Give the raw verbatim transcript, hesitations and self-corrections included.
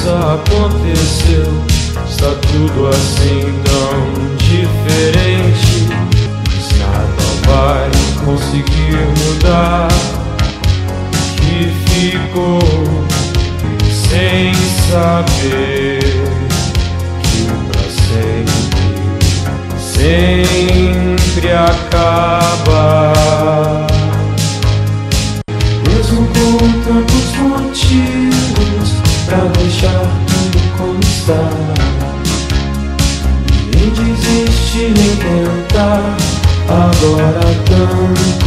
coisa aconteceu. Está tudo assim tão diferente, mas nada vai conseguir mudar o que ficou sem saber que pra sempre, sempre acaba. Mesmo com tantos motivos pra deixar tudo como está, nem desiste nem tentar agora tanto.